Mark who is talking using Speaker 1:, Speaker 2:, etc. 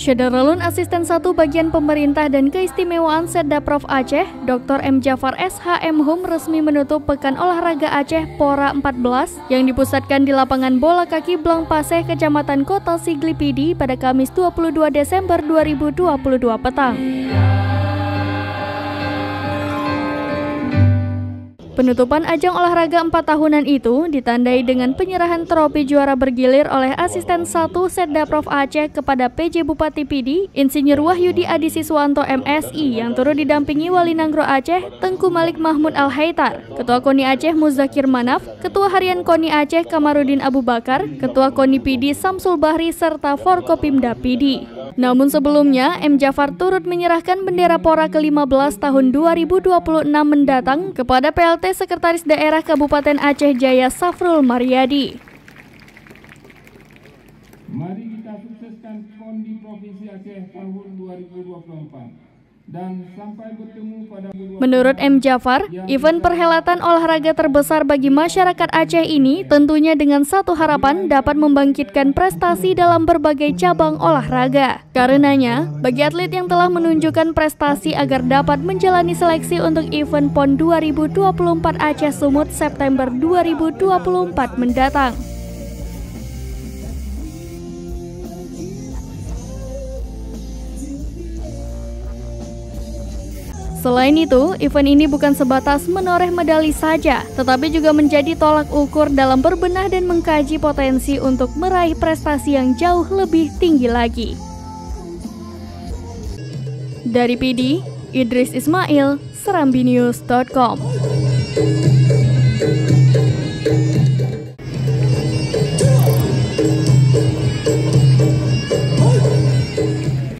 Speaker 1: Syederalun Asisten 1 Bagian Pemerintah dan Keistimewaan Setdaprov Aceh, Dr. M. Jafar SHM Hum resmi menutup Pekan Olahraga Aceh Pora 14 yang dipusatkan di lapangan bola kaki Blang Paseh, Kecamatan Kota Sigli Pidi pada Kamis 22 Desember 2022 petang. Penutupan ajang olahraga 4 tahunan itu ditandai dengan penyerahan trofi juara bergilir oleh Asisten 1 Setdaprov Aceh kepada PJ Bupati Pidi, Insinyur Wahyudi Adi Siswanto MSI yang turut didampingi Wali Nangro Aceh, Tengku Malik Mahmud Al-Haitar, Ketua KONI Aceh Muzakir Manaf, Ketua Harian KONI Aceh Kamarudin Abu Bakar, Ketua KONI Pidi Samsul Bahri, serta Forkopimda Pidi. Namun sebelumnya, M. Jafar turut menyerahkan bendera Pora ke-15 tahun 2026 mendatang kepada PLT Sekretaris Daerah Kabupaten Aceh Jaya Safrul Maryadi.
Speaker 2: Mari kita sukseskan PON di Provinsi Aceh tahun 2024 dan sampai bertemu pada
Speaker 1: Menurut M. Jafar, event perhelatan olahraga terbesar bagi masyarakat Aceh ini tentunya dengan satu harapan dapat membangkitkan prestasi dalam berbagai cabang olahraga. Karenanya, bagi atlet yang telah menunjukkan prestasi agar dapat menjalani seleksi untuk event PON 2024 Aceh Sumut September 2024 mendatang. Selain itu, event ini bukan sebatas menoreh medali saja, tetapi juga menjadi tolak ukur dalam berbenah dan mengkaji potensi untuk meraih prestasi yang jauh lebih tinggi lagi. Dari Pidi, Idris Ismail, serambinews.com.